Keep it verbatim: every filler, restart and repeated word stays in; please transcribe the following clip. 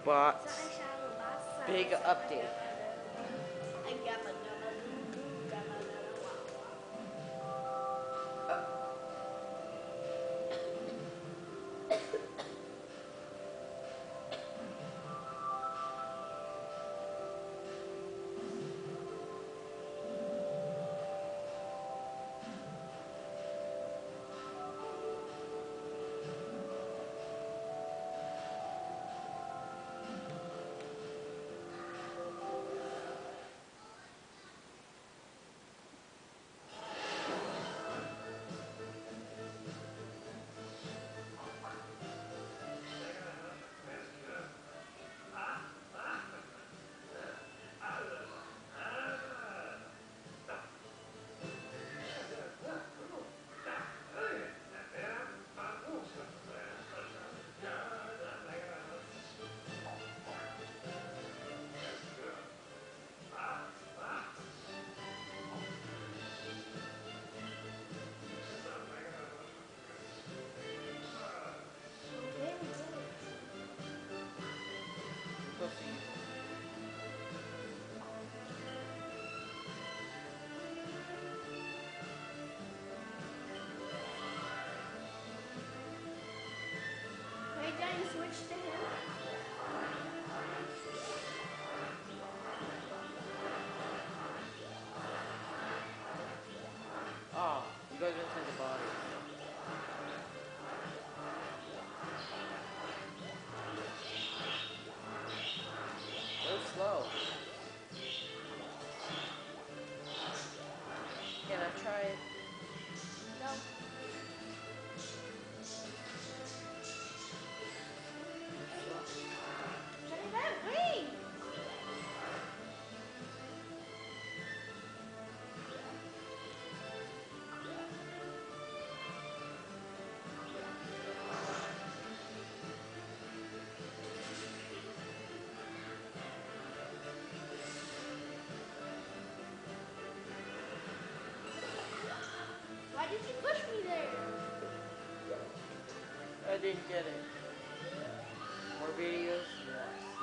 bots. Big update. Wait, did you switch to him? Oh, you guys are inside the body. Go slow. Can I try it? No. Shut it out, wait! Why did you push me there? I didn't get it. More videos? Yes.